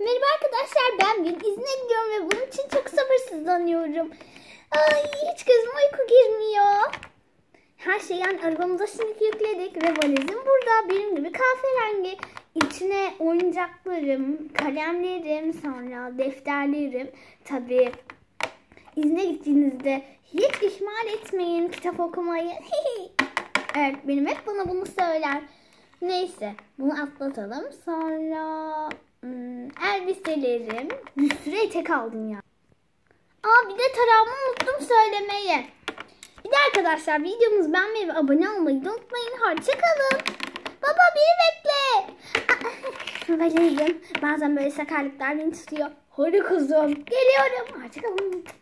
Merhaba arkadaşlar, ben bugün izne gidiyorum ve bunun için çok sabırsızlanıyorum. Ay, hiç gözüme uyku girmiyor. Her şeyi yani arabamıza şimdi yükledik ve valizim burada. Benim gibi kahverengi. İçine oyuncaklarım, kalemlerim, sonra defterlerim. Tabii izne gittiğinizde hiç ihmal etmeyin kitap okumayı. Evet, benim hep bana bunu söyler. Neyse, bunu atlatalım. Sonra elbiselerim. Bir sürü etek aldım ya. Bir de tarağımı unuttum söylemeyi. Bir de arkadaşlar videomuzu beğenmeyi ve abone olmayı unutmayın. Hoşçakalın. Baba beni bekle. Valizim. Bazen böyle sakarlıklar beni tutuyor. Hadi kuzum. Geliyorum. Hoşçakalın.